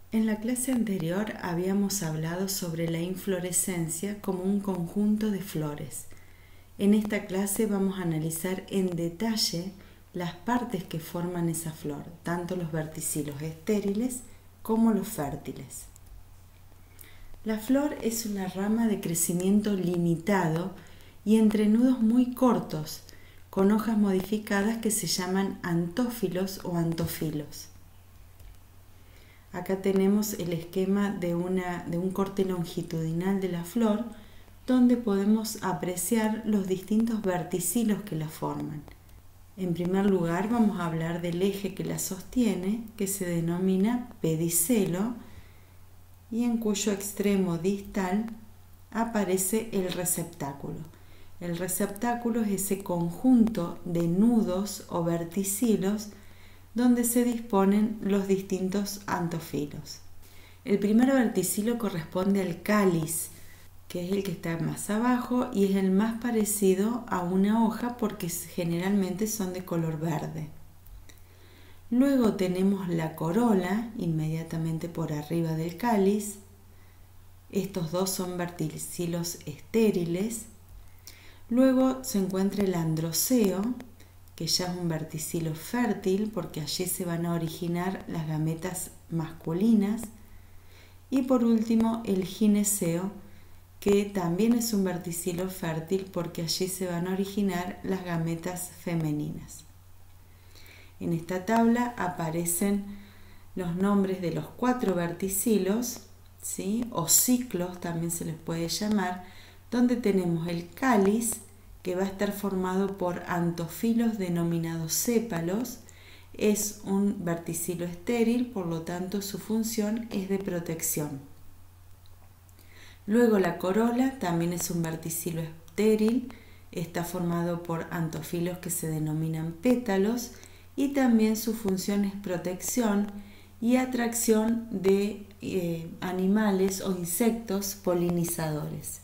En la clase anterior habíamos hablado sobre la inflorescencia como un conjunto de flores. En esta clase vamos a analizar en detalle las partes que forman esa flor, tanto los verticilos estériles como los fértiles. La flor es una rama de crecimiento limitado y entre nudos muy cortos, con hojas modificadas que se llaman antófilos o antofilos. Acá tenemos el esquema de un corte longitudinal de la flor, donde podemos apreciar los distintos verticilos que la forman. En primer lugar vamos a hablar del eje que la sostiene, que se denomina pedicelo, y en cuyo extremo distal aparece el receptáculo. El receptáculo es ese conjunto de nudos o verticilos donde se disponen los distintos antofilos. El primer verticilo corresponde al cáliz, que es el que está más abajo y es el más parecido a una hoja porque generalmente son de color verde. Luego tenemos la corola, inmediatamente por arriba del cáliz. Estos dos son verticilos estériles. Luego se encuentra el androceo, que ya es un verticilo fértil porque allí se van a originar las gametas masculinas. Y por último el gineceo, que también es un verticilo fértil porque allí se van a originar las gametas femeninas. En esta tabla aparecen los nombres de los 4 verticilos, ¿sí? O ciclos también se les puede llamar, donde tenemos el cáliz, que va a estar formado por antofilos denominados sépalos. Es un verticilo estéril, por lo tanto su función es de protección. Luego la corola también es un verticilo estéril, está formado por antofilos que se denominan pétalos y también su función es protección y atracción de animales o insectos polinizadores.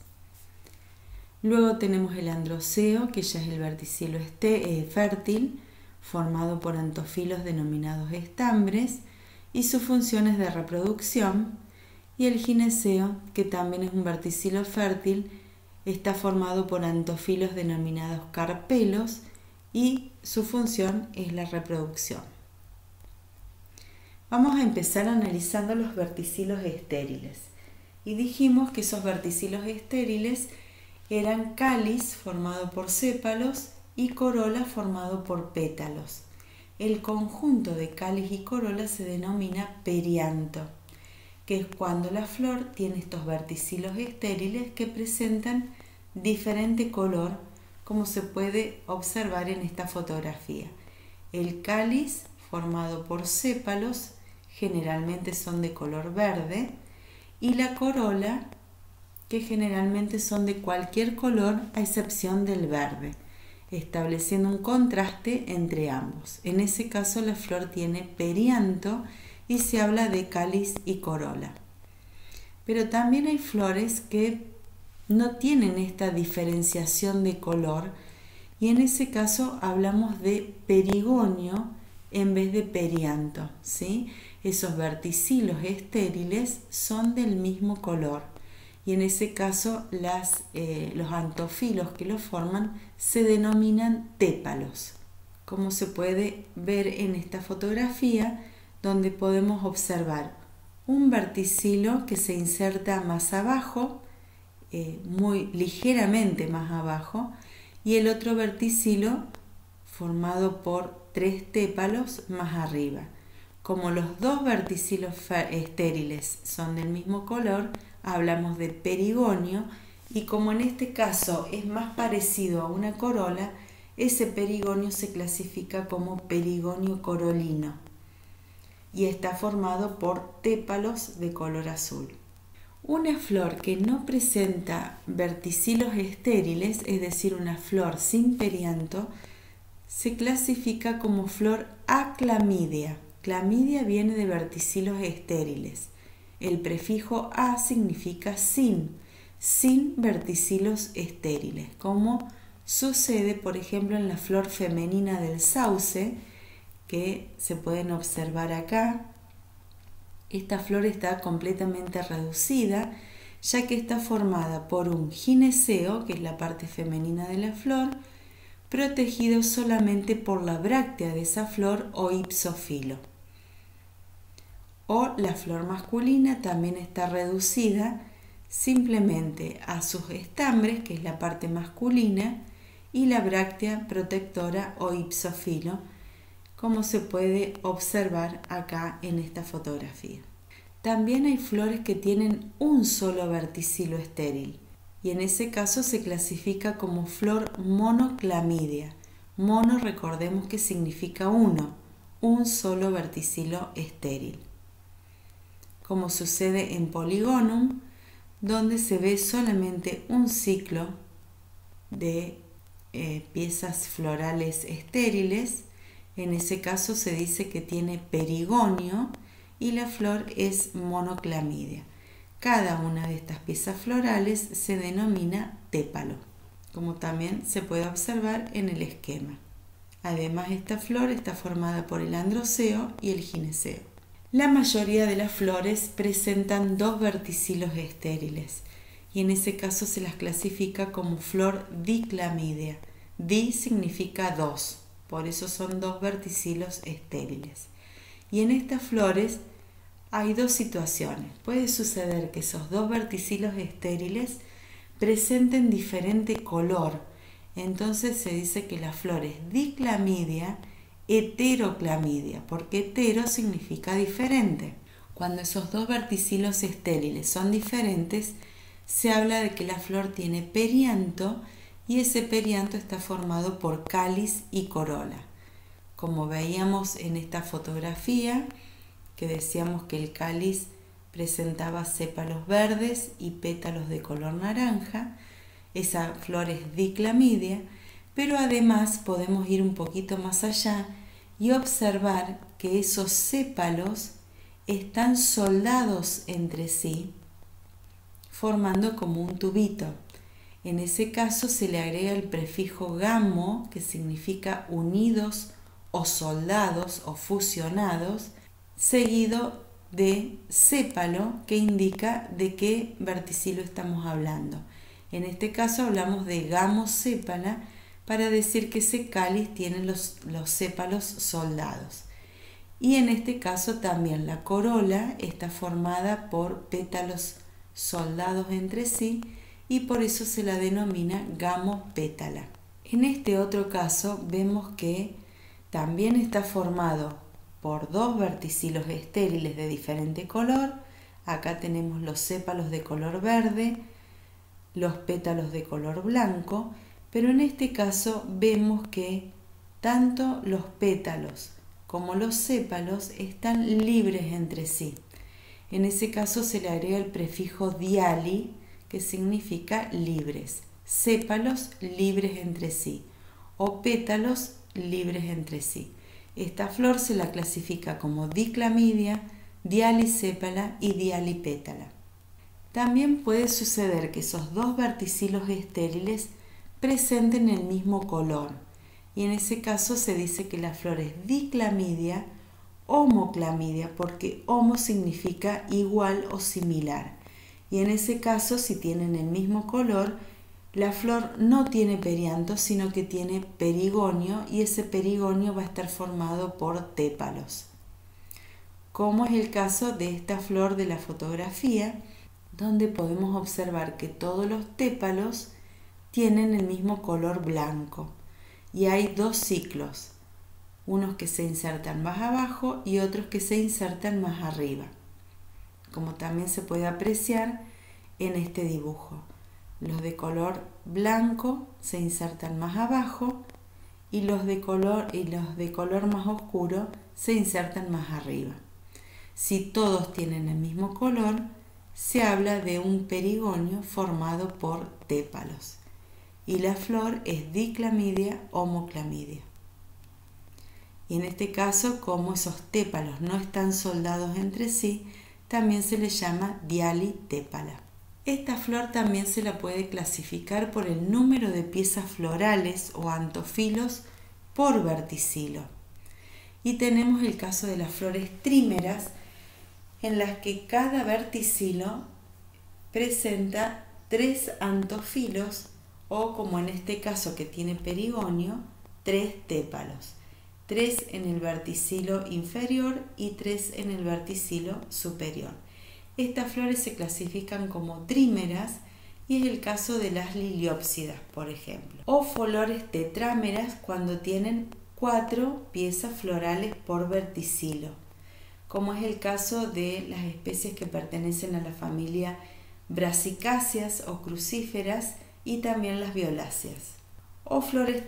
Luego tenemos el androceo, que ya es el verticilo fértil, formado por antofilos denominados estambres, y su función es de reproducción. Y el gineceo, que también es un verticilo fértil, está formado por antofilos denominados carpelos, y su función es la reproducción. Vamos a empezar analizando los verticilos estériles. Y dijimos que esos verticilos estériles eran cáliz formado por sépalos y corola formado por pétalos. El conjunto de cáliz y corola se denomina perianto, que es cuando la flor tiene estos verticilos estériles que presentan diferente color, como se puede observar en esta fotografía. El cáliz formado por sépalos generalmente son de color verde y la corola, que generalmente son de cualquier color a excepción del verde, estableciendo un contraste entre ambos. En ese caso la flor tiene perianto y se habla de cáliz y corola. Pero también hay flores que no tienen esta diferenciación de color y en ese caso hablamos de perigonio en vez de perianto, ¿sí? Esos verticilos estériles son del mismo color. Y en ese caso los antofilos que lo forman se denominan tépalos, como se puede ver en esta fotografía, donde podemos observar un verticilo que se inserta más abajo, muy ligeramente más abajo, y el otro verticilo formado por 3 tépalos más arriba. Como los 2 verticilos estériles son del mismo color, hablamos de perigonio, y como en este caso es más parecido a una corola, ese perigonio se clasifica como perigonio corolino y está formado por tépalos de color azul. Una flor que no presenta verticilos estériles, es decir, una flor sin perianto, se clasifica como flor aclamidia. Clamidia viene de verticilos estériles. El prefijo a significa sin verticilos estériles, como sucede, por ejemplo, en la flor femenina del sauce, que se pueden observar acá, Esta flor está completamente reducida, ya que está formada por un gineceo, que es la parte femenina de la flor, protegido solamente por la bráctea de esa flor o ipsofilo. O la flor masculina también está reducida simplemente a sus estambres, que es la parte masculina, y la bráctea protectora o ipsofilo, como se puede observar acá en esta fotografía. También hay flores que tienen un solo verticilo estéril, y en ese caso se clasifica como flor monoclamidia. Mono, recordemos que significa uno, un solo verticilo estéril. Como sucede en Polygonum, donde se ve solamente un ciclo de piezas florales estériles. En ese caso se dice que tiene perigonio y la flor es monoclamidia. Cada una de estas piezas florales se denomina tépalo, como también se puede observar en el esquema. Además, esta flor está formada por el androceo y el gineceo. La mayoría de las flores presentan dos verticilos estériles y en ese caso se las clasifica como flor diclamidia. Di significa dos, por eso son dos verticilos estériles. Y en estas flores hay dos situaciones. Puede suceder que esos dos verticilos estériles presenten diferente color. Entonces se dice que la flor es diclamidia, heteroclamidia, porque hetero significa diferente. Cuando esos dos verticilos estériles son diferentes, se habla de que la flor tiene perianto y ese perianto está formado por cáliz y corola. Como veíamos en esta fotografía, que decíamos que el cáliz presentaba sépalos verdes y pétalos de color naranja, esa flor es diclamidia, pero además podemos ir un poquito más allá y observar que esos sépalos están soldados entre sí, formando como un tubito. En ese caso se le agrega el prefijo gamo, que significa unidos o soldados o fusionados, seguido de sépalo, que indica de qué verticilo estamos hablando. En este caso hablamos de gamosépala para decir que ese cáliz tiene los sépalos soldados. Y en este caso también la corola está formada por pétalos soldados entre sí y por eso se la denomina gamopétala. En este otro caso vemos que también está formado por dos verticilos estériles de diferente color. Acá tenemos los sépalos de color verde, los pétalos de color blanco, pero en este caso vemos que tanto los pétalos como los sépalos están libres entre sí. En ese caso se le agrega el prefijo diali, que significa libres, sépalos libres entre sí o pétalos libres entre sí. Esta flor se la clasifica como diclamidia, dialisépala y dialipétala. También puede suceder que esos dos verticilos estériles presenten el mismo color y en ese caso se dice que la flor es diclamidia, homoclamidia, porque homo significa igual o similar. Y en ese caso, si tienen el mismo color, la flor no tiene perianto, sino que tiene perigonio y ese perigonio va a estar formado por tépalos. Como es el caso de esta flor de la fotografía, donde podemos observar que todos los tépalos tienen el mismo color blanco y hay dos ciclos, unos que se insertan más abajo y otros que se insertan más arriba, como también se puede apreciar en este dibujo. Los de color blanco se insertan más abajo y los de color más oscuro se insertan más arriba. Si todos tienen el mismo color, se habla de un perigonio formado por tépalos y la flor es diclamidia, homoclamidia. Y en este caso, como esos tépalos no están soldados entre sí, también se le llama dialitépala. Esta flor también se la puede clasificar por el número de piezas florales o antofilos por verticilo. Y tenemos el caso de las flores trímeras, en las que cada verticilo presenta 3 antofilos o, como en este caso que tiene perigonio, 3 tépalos, 3 en el verticilo inferior y 3 en el verticilo superior. Estas flores se clasifican como trímeras y es el caso de las liliópsidas, por ejemplo, o flores tetrámeras cuando tienen 4 piezas florales por verticilo, como es el caso de las especies que pertenecen a la familia Brasicáceas o crucíferas y también las violáceas, o flores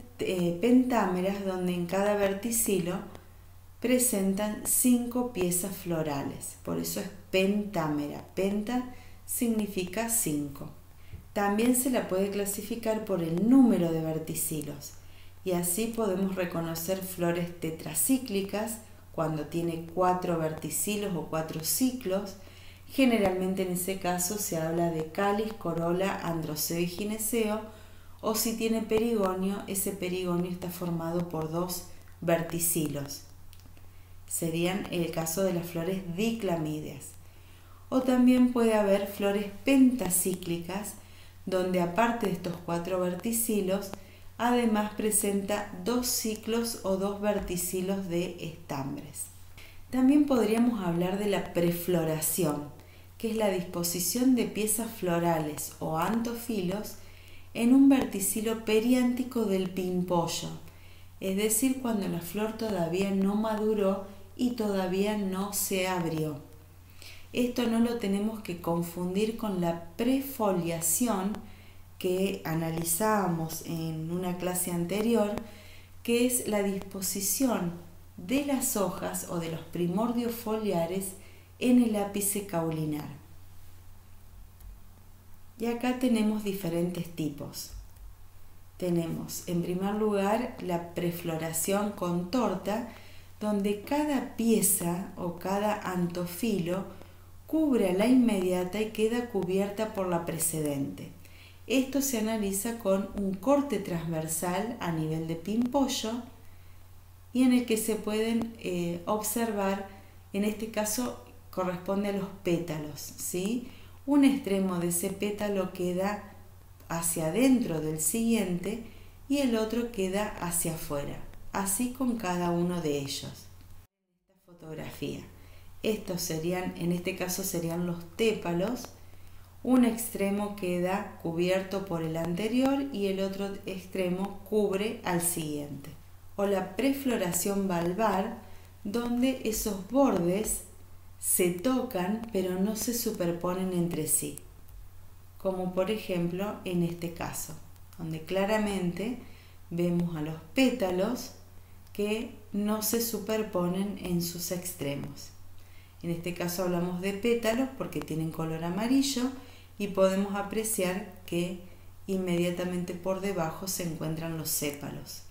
pentámeras donde en cada verticilo presentan 5 piezas florales, por eso es pentámera. Penta significa 5. También se la puede clasificar por el número de verticilos y así podemos reconocer flores tetracíclicas cuando tiene 4 verticilos o 4 ciclos. Generalmente en ese caso se habla de cáliz, corola, androceo y gineceo, o si tiene perigonio, ese perigonio está formado por 2 verticilos. Serían el caso de las flores diclamídeas. O también puede haber flores pentacíclicas, donde aparte de estos 4 verticilos, además presenta 2 ciclos o 2 verticilos de estambres. También podríamos hablar de la prefloración, que es la disposición de piezas florales o antofilos en un verticilo periántico del pimpollo, es decir, cuando la flor todavía no maduró y todavía no se abrió. Esto no lo tenemos que confundir con la prefoliación que analizábamos en una clase anterior, que es la disposición de las hojas o de los primordios foliares en el ápice caulinar. Y acá tenemos diferentes tipos. Tenemos en primer lugar la prefloración con torta, donde cada pieza o cada antofilo cubre a la inmediata y queda cubierta por la precedente. Esto se analiza con un corte transversal a nivel de pimpollo y en el que se pueden observar, en este caso corresponde a los pétalos, ¿sí? Un extremo de ese pétalo queda hacia adentro del siguiente y el otro queda hacia afuera, así con cada uno de ellos. Esta fotografía, estos serían, en este caso serían los tépalos. Un extremo queda cubierto por el anterior y el otro extremo cubre al siguiente. O la prefloración valvar, donde esos bordes se tocan pero no se superponen entre sí, como por ejemplo en este caso, donde claramente vemos a los pétalos que no se superponen en sus extremos. En este caso hablamos de pétalos porque tienen color amarillo y podemos apreciar que inmediatamente por debajo se encuentran los sépalos.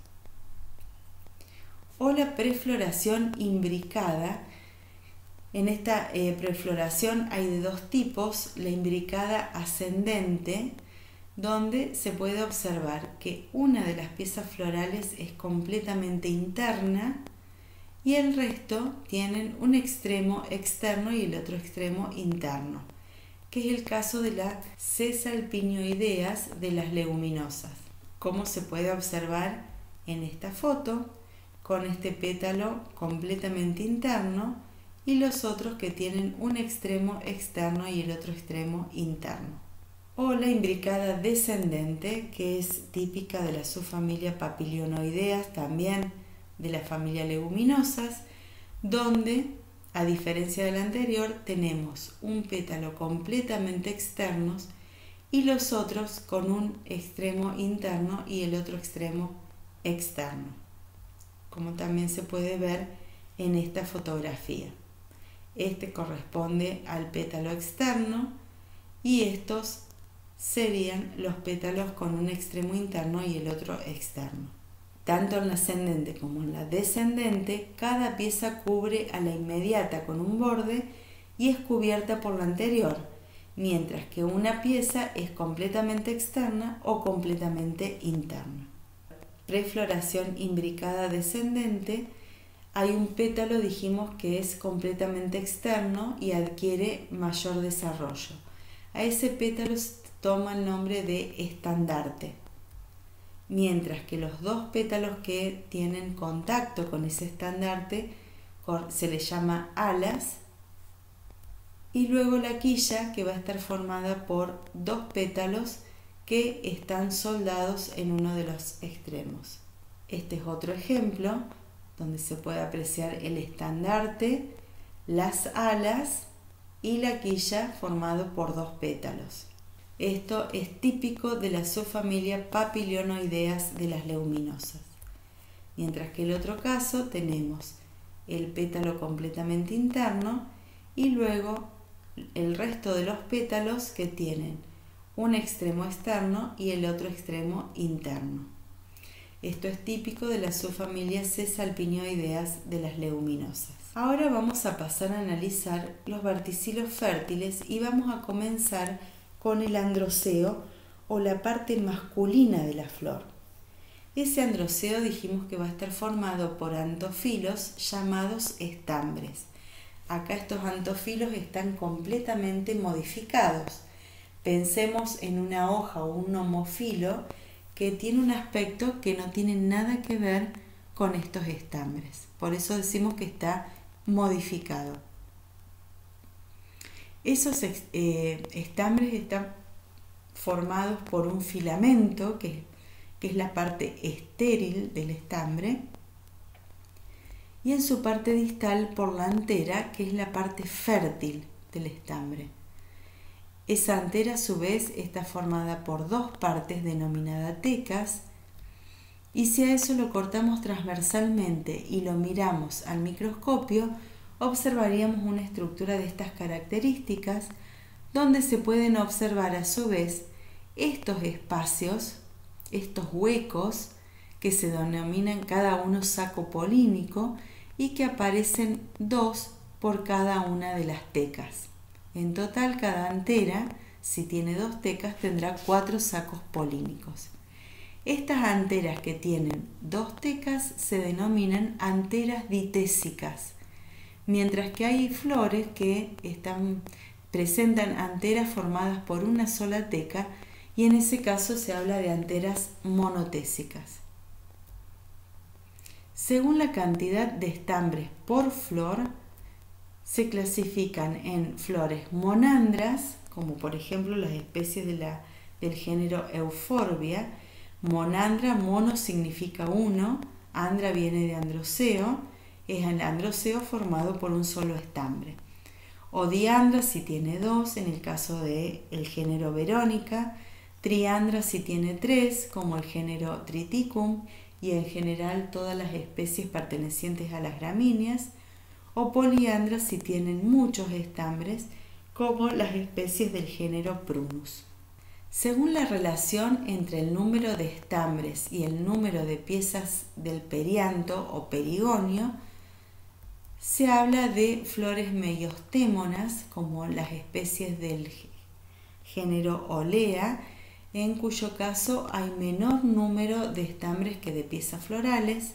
O la prefloración imbricada. En esta prefloración hay de 2 tipos, la imbricada ascendente, donde se puede observar que una de las piezas florales es completamente interna y el resto tienen un extremo externo y el otro extremo interno, que es el caso de las cesalpinioideas de las leguminosas, como se puede observar en esta foto, con este pétalo completamente interno y los otros que tienen un extremo externo y el otro extremo interno. O la imbricada descendente, que es típica de la subfamilia Papilionoideas, también de la familia Leguminosas, donde, a diferencia del anterior, tenemos un pétalo completamente externo y los otros con un extremo interno y el otro extremo externo, como también se puede ver en esta fotografía. Este corresponde al pétalo externo y estos serían los pétalos con un extremo interno y el otro externo. Tanto en la ascendente como en la descendente, cada pieza cubre a la inmediata con un borde y es cubierta por la anterior, mientras que una pieza es completamente externa o completamente interna. Prefloración imbricada descendente. hay un pétalo, dijimos, que es completamente externo y adquiere mayor desarrollo. A ese pétalo se toma el nombre de estandarte, mientras que los dos pétalos que tienen contacto con ese estandarte se les llama alas, y luego la quilla, que va a estar formada por dos pétalos que están soldados en uno de los extremos. Este es otro ejemplo donde se puede apreciar el estandarte, las alas y la quilla formado por dos pétalos. Esto es típico de la subfamilia Papilionoideas de las leguminosas. Mientras que el otro caso tenemos el pétalo completamente interno y luego el resto de los pétalos que tienen un extremo externo y el otro extremo interno. Esto es típico de la subfamilia Cesalpinioideas de las leguminosas. Ahora vamos a pasar a analizar los verticilos fértiles y vamos a comenzar con el androceo o la parte masculina de la flor. Ese androceo dijimos que va a estar formado por antofilos llamados estambres. Acá estos antofilos están completamente modificados. Pensemos en una hoja o un homofilo que tiene un aspecto que no tiene nada que ver con estos estambres. Por eso decimos que está modificado. Esos estambres están formados por un filamento, que es la parte estéril del estambre, y en su parte distal por la antera, que es la parte fértil del estambre. Esa antera a su vez está formada por dos partes denominadas tecas, y si a eso lo cortamos transversalmente y lo miramos al microscopio, observaríamos una estructura de estas características, donde se pueden observar a su vez estos espacios, estos huecos, que se denominan cada uno saco polínico y que aparecen 2 por cada una de las tecas. En total, cada antera, si tiene 2 tecas, tendrá 4 sacos polínicos. Estas anteras que tienen 2 tecas se denominan anteras ditésicas, mientras que hay flores que presentan anteras formadas por una sola teca, y en ese caso se habla de anteras monotésicas. Según la cantidad de estambres por flor, se clasifican en flores monandras, como por ejemplo las especies del género Euphorbia. Monandra, mono significa uno, andra viene de androceo, es el androceo formado por un solo estambre. O diandra si tiene 2, en el caso del género Verónica, triandra si tiene 3, como el género Triticum, y en general todas las especies pertenecientes a las gramíneas, o poliandra si tienen muchos estambres, como las especies del género Prunus. Según la relación entre el número de estambres y el número de piezas del perianto o perigonio, se habla de flores meiostémonas, como las especies del género Olea, en cuyo caso hay menor número de estambres que de piezas florales,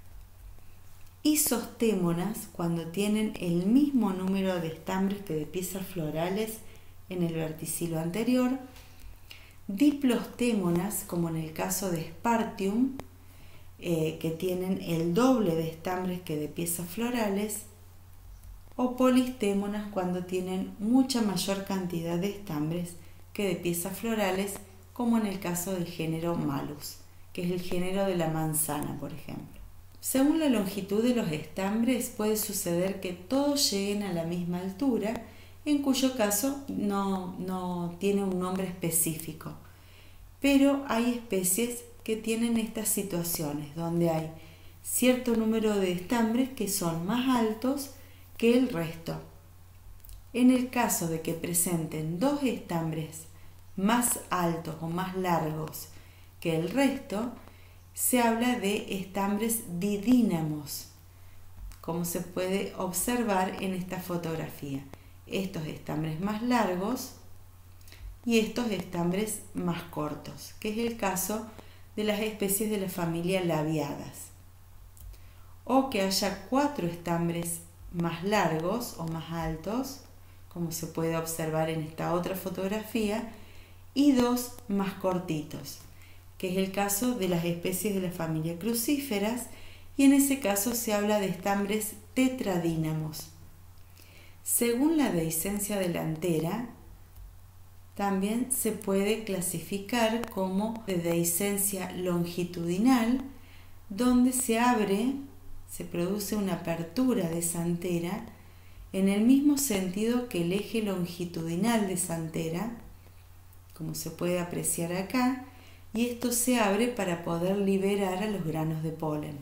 isostémonas, cuando tienen el mismo número de estambres que de piezas florales en el verticilo anterior, diplostémonas, como en el caso de Spartium, que tienen el doble de estambres que de piezas florales, o polistémonas, cuando tienen mucha mayor cantidad de estambres que de piezas florales, como en el caso del género Malus, que es el género de la manzana, por ejemplo. Según la longitud de los estambres, puede suceder que todos lleguen a la misma altura, en cuyo caso no tiene un nombre específico. Pero hay especies que tienen estas situaciones, donde hay cierto número de estambres que son más altos que el resto. En el caso de que presenten 2 estambres más altos o más largos que el resto, se habla de estambres didínamos, como se puede observar en esta fotografía. Estos estambres más largos y estos estambres más cortos, que es el caso de las especies de la familia Labiadas. o que haya 4 estambres más largos o más altos, como se puede observar en esta otra fotografía, y 2 más cortitos, que es el caso de las especies de la familia Crucíferas, y en ese caso se habla de estambres tetradínamos. Según la dehiscencia delantera, también se puede clasificar como de dehiscencia longitudinal, donde se produce una apertura de esa antera en el mismo sentido que el eje longitudinal de esa antera, como se puede apreciar acá, y esto se abre para poder liberar a los granos de polen.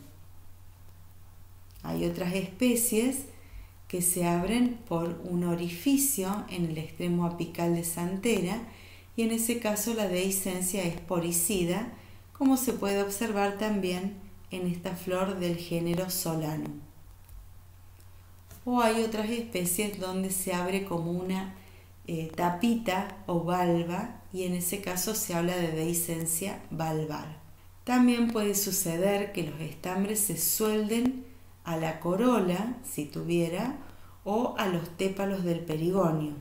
Hay otras especies que se abren por un orificio en el extremo apical de esa antera, y en ese caso la dehiscencia es poricida, como se puede observar también en esta flor del género Solanum. O hay otras especies donde se abre como una tapita o valva, y en ese caso se habla de dehiscencia valvar. También puede suceder que los estambres se suelden a la corola, si tuviera, o a los tépalos del perigonio.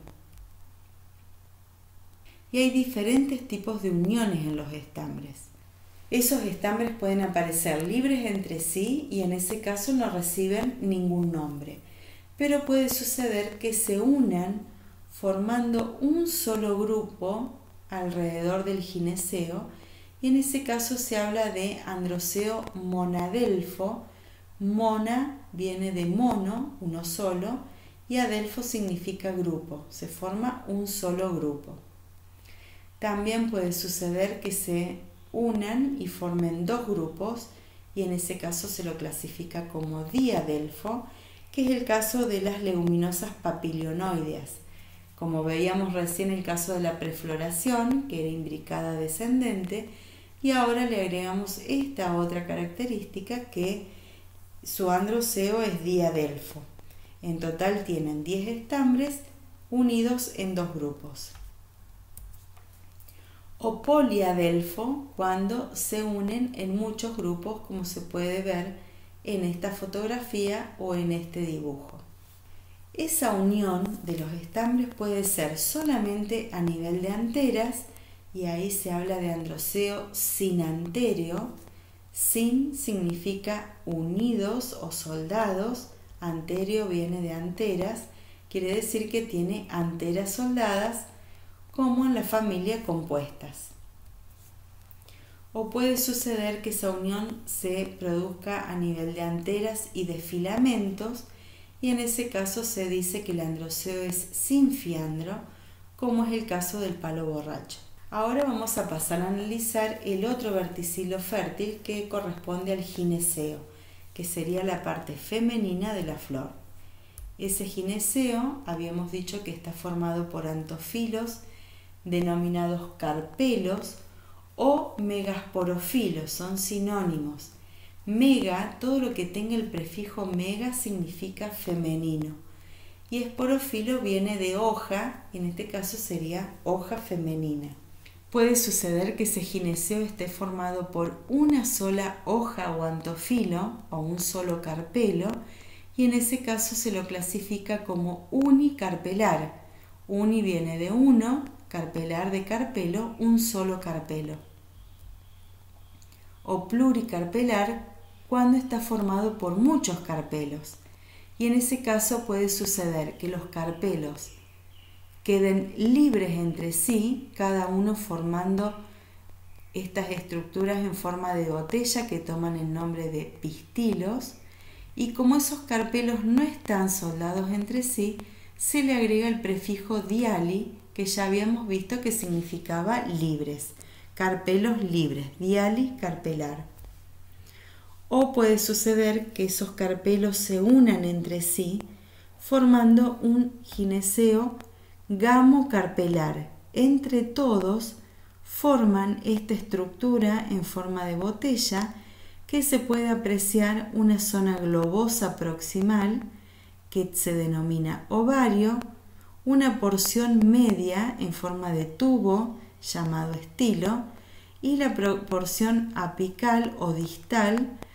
Y hay diferentes tipos de uniones en los estambres. Esos estambres pueden aparecer libres entre sí y en ese caso no reciben ningún nombre. Pero puede suceder que se unan formando un solo grupo alrededor del gineceo, y en ese caso se habla de androceo monadelfo. Mona viene de mono, uno solo, y adelfo significa grupo, se forma un solo grupo. También puede suceder que se unan y formen 2 grupos, y en ese caso se lo clasifica como diadelfo, que es el caso de las leguminosas papilionoideas. Como veíamos recién el caso de la prefloración, que era imbricada descendente, y ahora le agregamos esta otra característica, que su androceo es diadelfo. En total tienen 10 estambres unidos en 2 grupos. O poliadelfo, cuando se unen en muchos grupos, como se puede ver en esta fotografía o en este dibujo. Esa unión de los estambres puede ser solamente a nivel de anteras, y ahí se habla de androceo sinantéreo. Sin significa unidos o soldados, antéreo viene de anteras, quiere decir que tiene anteras soldadas, como en la familia compuestas. O puede suceder que esa unión se produzca a nivel de anteras y de filamentos, y en ese caso se dice que el androceo es sin fiandro, como es el caso del palo borracho. Ahora vamos a pasar a analizar el otro verticilo fértil, que corresponde al gineceo, que sería la parte femenina de la flor. Ese gineceo habíamos dicho que está formado por antofilos denominados carpelos o megasporofilos, son sinónimos. Mega, todo lo que tenga el prefijo mega significa femenino, y esporofilo viene de hoja, en este caso sería hoja femenina. Puede suceder que ese gineceo esté formado por una sola hoja o antofilo o un solo carpelo, y en ese caso se lo clasifica como unicarpelar. Uni viene de uno, carpelar de carpelo, un solo carpelo. O pluricarpelar, cuando está formado por muchos carpelos, y en ese caso puede suceder que los carpelos queden libres entre sí, cada uno formando estas estructuras en forma de botella que toman el nombre de pistilos, y como esos carpelos no están soldados entre sí, se le agrega el prefijo diali, que ya habíamos visto que significaba libres, carpelos libres, diali, carpelar. O puede suceder que esos carpelos se unan entre sí, formando un gineceo gamocarpelar. Entre todos forman esta estructura en forma de botella, que se puede apreciar una zona globosa proximal, que se denomina ovario, una porción media en forma de tubo, llamado estilo, y la porción apical o distal,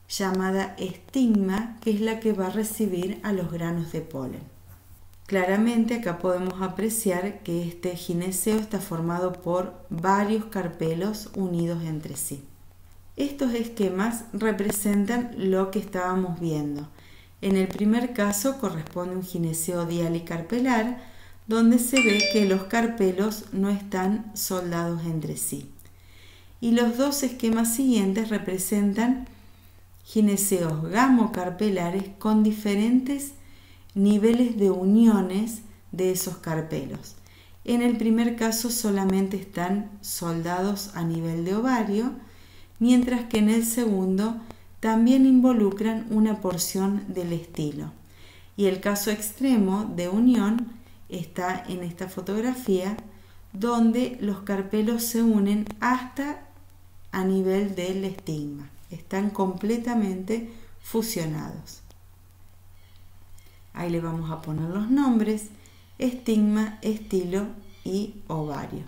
llamada estigma, que es la que va a recibir a los granos de polen. Claramente acá podemos apreciar que este gineceo está formado por varios carpelos unidos entre sí. Estos esquemas representan lo que estábamos viendo. En el primer caso corresponde un gineceo dialicarpelar, donde se ve que los carpelos no están soldados entre sí. Y los dos esquemas siguientes representan gineceos gamocarpelares con diferentes niveles de uniones de esos carpelos. En el primer caso solamente están soldados a nivel de ovario, mientras que en el segundo también involucran una porción del estilo. Y el caso extremo de unión está en esta fotografía, donde los carpelos se unen hasta a nivel del estigma. Están completamente fusionados. Ahí le vamos a poner los nombres: estigma, estilo y ovario.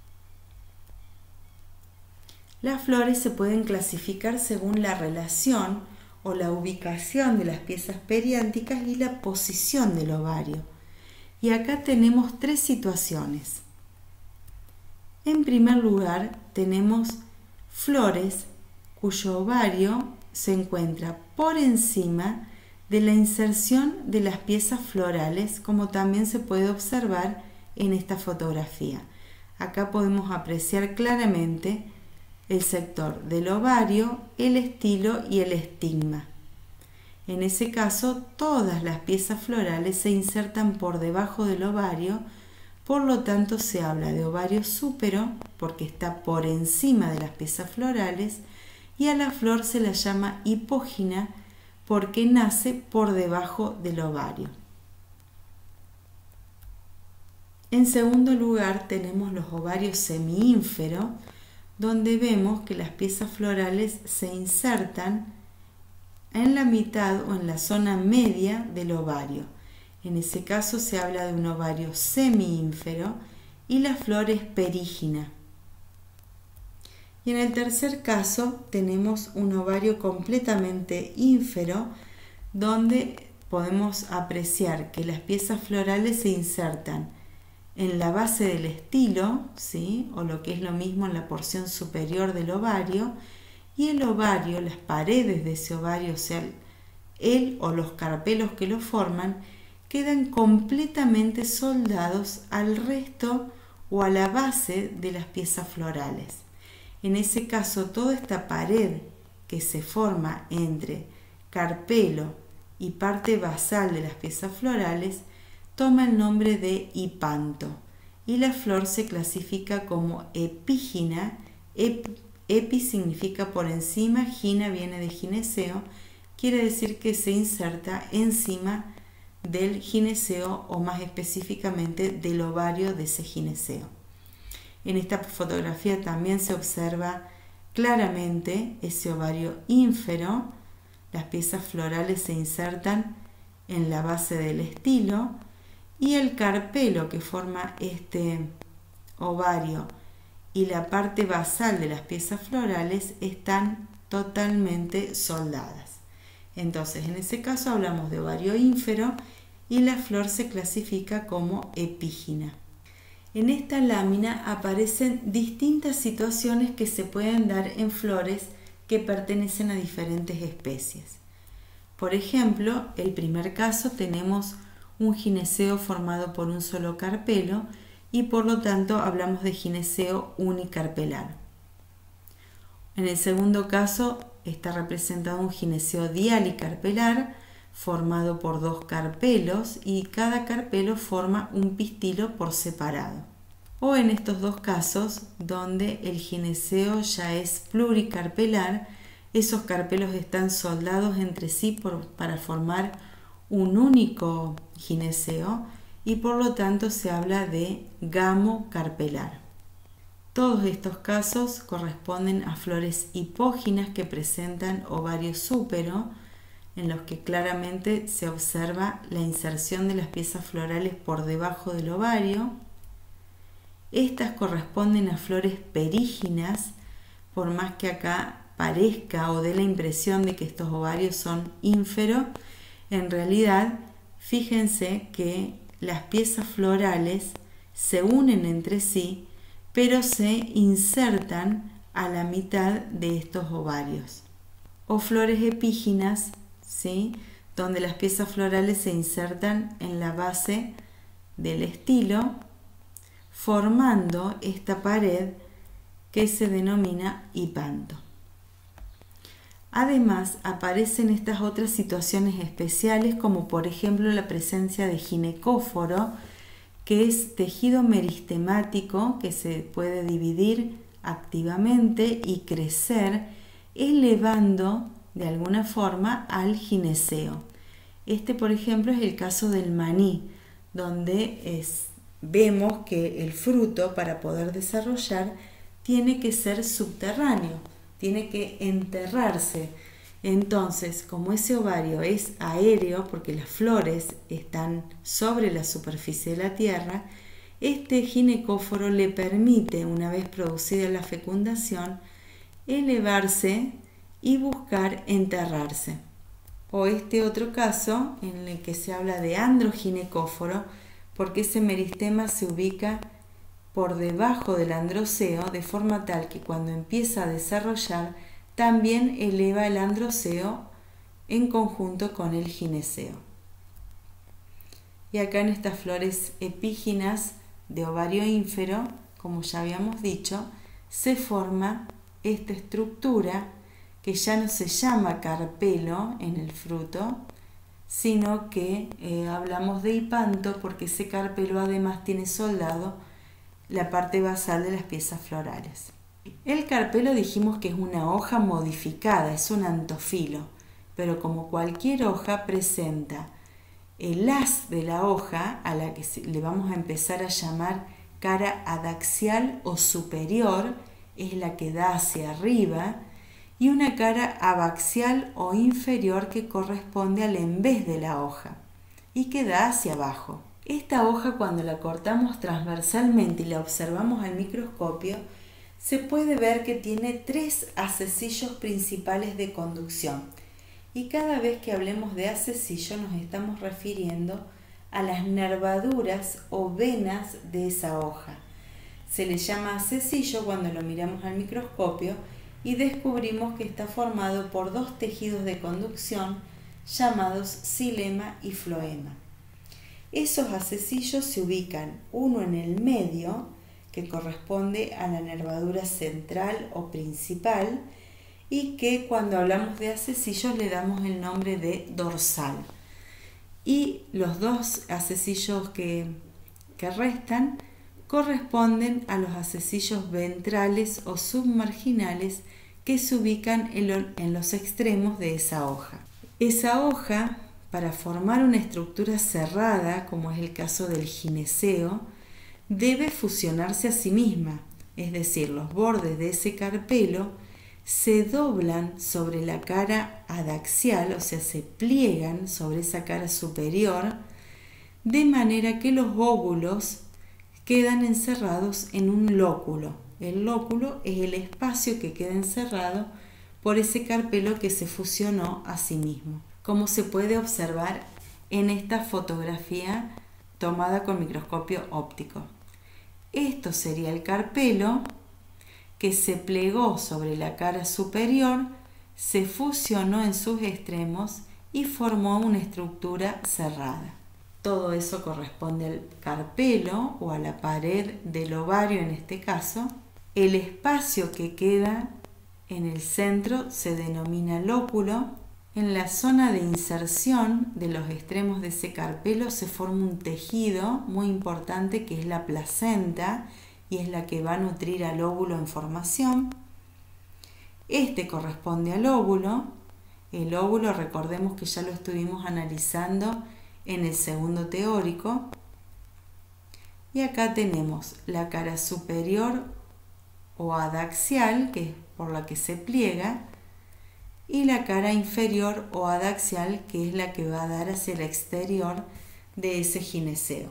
Las flores se pueden clasificar según la relación o la ubicación de las piezas periánticas y la posición del ovario. Y acá tenemos tres situaciones. En primer lugar, tenemos flores cuyo ovario se encuentra por encima de la inserción de las piezas florales, como también se puede observar en esta fotografía. Acá podemos apreciar claramente el sector del ovario, el estilo y el estigma. En ese caso, todas las piezas florales se insertan por debajo del ovario, por lo tanto se habla de ovario súpero porque está por encima de las piezas florales, y a la flor se la llama hipógina porque nace por debajo del ovario. En segundo lugar tenemos los ovarios semiínferos, donde vemos que las piezas florales se insertan en la mitad o en la zona media del ovario. En ese caso se habla de un ovario semiínfero y la flor es perígina. Y en el tercer caso tenemos un ovario completamente ínfero, donde podemos apreciar que las piezas florales se insertan en la base del estilo, ¿sí? O lo que es lo mismo en la porción superior del ovario, y el ovario, las paredes de ese ovario, o sea, él o los carpelos que lo forman, quedan completamente soldados al resto o a la base de las piezas florales. En ese caso, toda esta pared que se forma entre carpelo y parte basal de las piezas florales toma el nombre de hipanto, y la flor se clasifica como epígina. Epi significa por encima, gina viene de gineceo, quiere decir que se inserta encima del gineceo o más específicamente del ovario de ese gineceo. En esta fotografía también se observa claramente ese ovario ínfero. Las piezas florales se insertan en la base del estilo y el carpelo que forma este ovario y la parte basal de las piezas florales están totalmente soldadas. Entonces, en ese caso hablamos de ovario ínfero y la flor se clasifica como epígina. En esta lámina aparecen distintas situaciones que se pueden dar en flores que pertenecen a diferentes especies. Por ejemplo, el primer caso tenemos un gineceo formado por un solo carpelo y por lo tanto hablamos de gineceo unicarpelar. En el segundo caso está representado un gineceo dialicarpelar formado por dos carpelos y cada carpelo forma un pistilo por separado. O en estos dos casos, donde el gineceo ya es pluricarpelar, esos carpelos están soldados entre sí para formar un único gineceo y por lo tanto se habla de gamocarpelar. Todos estos casos corresponden a flores hipóginas que presentan ovario súpero, en los que claramente se observa la inserción de las piezas florales por debajo del ovario. Estas corresponden a flores períginas, por más que acá parezca o dé la impresión de que estos ovarios son ínferos, en realidad fíjense que las piezas florales se unen entre sí, pero se insertan a la mitad de estos ovarios. O flores epíginas, ¿sí?, donde las piezas florales se insertan en la base del estilo, formando esta pared que se denomina hipanto. Además, aparecen estas otras situaciones especiales, como por ejemplo la presencia de ginecóforo, que es tejido meristemático que se puede dividir activamente y crecer, elevando de alguna forma al gineceo. Este, por ejemplo, es el caso del maní, donde vemos que el fruto, para poder desarrollar, tiene que ser subterráneo, tiene que enterrarse. Entonces, como ese ovario es aéreo, porque las flores están sobre la superficie de la tierra, este ginecóforo le permite, una vez producida la fecundación, elevarse y buscar enterrarse. O este otro caso en el que se habla de androginecóforo, porque ese meristema se ubica por debajo del androceo, de forma tal que cuando empieza a desarrollar también eleva el androceo en conjunto con el gineceo. Y acá en estas flores epíginas de ovario ínfero, como ya habíamos dicho, se forma esta estructura que ya no se llama carpelo en el fruto, sino que hablamos de hipanto porque ese carpelo además tiene soldado la parte basal de las piezas florales. El carpelo dijimos que es una hoja modificada, es un antofilo, pero como cualquier hoja presenta el haz de la hoja, a la que le vamos a empezar a llamar cara adaxial o superior, es la que da hacia arriba, y una cara abaxial o inferior que corresponde al envés de la hoja y que da hacia abajo. Esta hoja, cuando la cortamos transversalmente y la observamos al microscopio, se puede ver que tiene 3 hacecillos principales de conducción. Y cada vez que hablemos de hacecillo nos estamos refiriendo a las nervaduras o venas de esa hoja. Se le llama hacecillo cuando lo miramos al microscopio y descubrimos que está formado por 2 tejidos de conducción llamados xilema y floema. Esos hacecillos se ubican uno en el medio, que corresponde a la nervadura central o principal, y que cuando hablamos de hacecillos le damos el nombre de dorsal. Y los 2 hacecillos que restan corresponden a los hacecillos ventrales o submarginales que se ubican en los extremos de esa hoja. Esa hoja, para formar una estructura cerrada, como es el caso del gineceo, debe fusionarse a sí misma, es decir, los bordes de ese carpelo se doblan sobre la cara adaxial, o sea, se pliegan sobre esa cara superior, de manera que los óvulos quedan encerrados en un lóculo. El lóculo es el espacio que queda encerrado por ese carpelo que se fusionó a sí mismo, como se puede observar en esta fotografía tomada con microscopio óptico. Esto sería el carpelo que se plegó sobre la cara superior, se fusionó en sus extremos y formó una estructura cerrada. Todo eso corresponde al carpelo o a la pared del ovario en este caso. El espacio que queda en el centro se denomina lóculo. En la zona de inserción de los extremos de ese carpelo se forma un tejido muy importante que es la placenta y es la que va a nutrir al óvulo en formación. Este corresponde al óvulo. El óvulo, recordemos que ya lo estuvimos analizando en el segundo teórico. Y acá tenemos la cara superior o adaxial, que es por la que se pliega, y la cara inferior o adaxial, que es la que va a dar hacia el exterior de ese gineceo.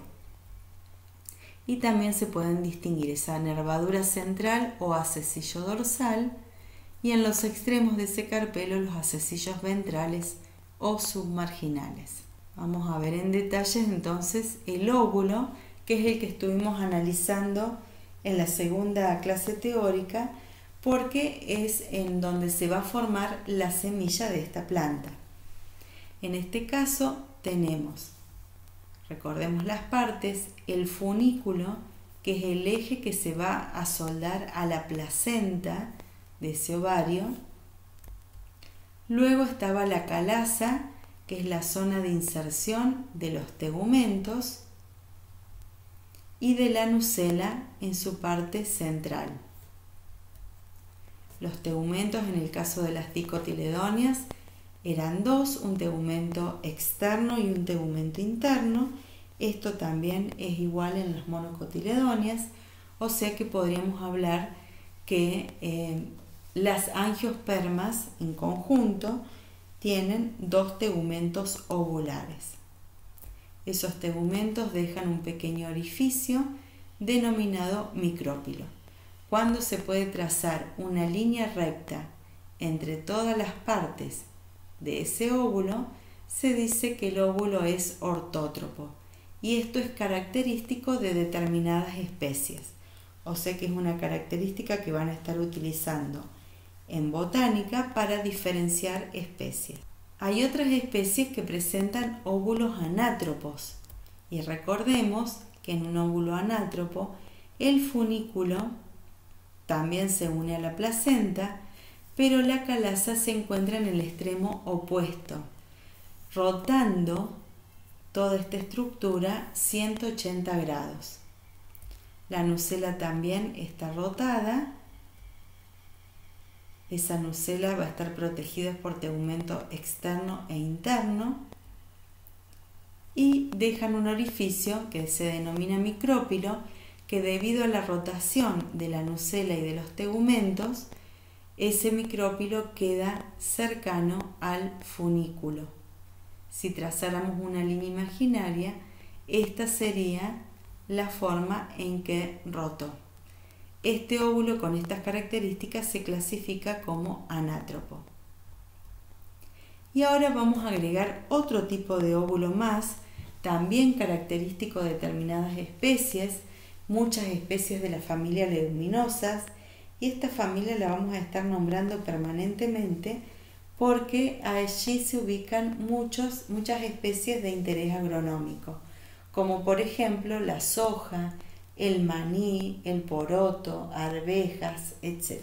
Y también se pueden distinguir esa nervadura central o hacecillo dorsal y en los extremos de ese carpelo los accesorios ventrales o submarginales. Vamos a ver en detalles entonces el óvulo, que es el que estuvimos analizando en la segunda clase teórica, porque es en donde se va a formar la semilla de esta planta. En este caso tenemos, recordemos las partes, el funículo, que es el eje que se va a soldar a la placenta de ese ovario. Luego estaba la calaza, que es la zona de inserción de los tegumentos, y de la nucela en su parte central. Los tegumentos en el caso de las dicotiledóneas eran dos, un tegumento externo y un tegumento interno. Esto también es igual en las monocotiledóneas, o sea que podríamos hablar que las angiospermas en conjunto tienen dos tegumentos ovulares. Esos tegumentos dejan un pequeño orificio denominado micrópilo. Cuando se puede trazar una línea recta entre todas las partes de ese óvulo, se dice que el óvulo es ortótropo, y esto es característico de determinadas especies, o sea que es una característica que van a estar utilizando en botánica para diferenciar especies. Hay otras especies que presentan óvulos anátropos, y recordemos que en un óvulo anátropo el funículo también se une a la placenta, pero la calaza se encuentra en el extremo opuesto, rotando toda esta estructura 180 grados. La nucela también está rotada. Esa nucela va a estar protegida por tegumento externo e interno, y dejan un orificio que se denomina micrópilo, que debido a la rotación de la nucela y de los tegumentos, ese micrópilo queda cercano al funículo. Si trazáramos una línea imaginaria, esta sería la forma en que rotó. Este óvulo con estas características se clasifica como anátropo. Y ahora vamos a agregar otro tipo de óvulo más, también característico de determinadas especies, muchas especies de la familia Leguminosas, y esta familia la vamos a estar nombrando permanentemente porque allí se ubican muchas especies de interés agronómico, como por ejemplo la soja, el maní, el poroto, arvejas, etc.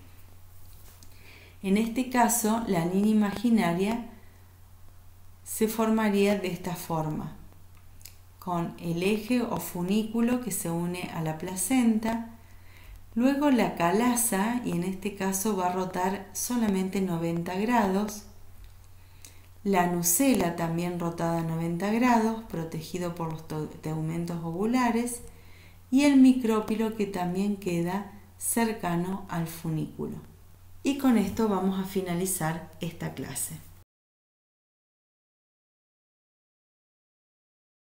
En este caso, la línea imaginaria se formaría de esta forma, con el eje o funículo que se une a la placenta, luego la calaza, y en este caso va a rotar solamente 90 grados, la nucela también rotada a 90 grados, protegido por los tegumentos ovulares, y el micrópilo que también queda cercano al funículo. Y con esto vamos a finalizar esta clase.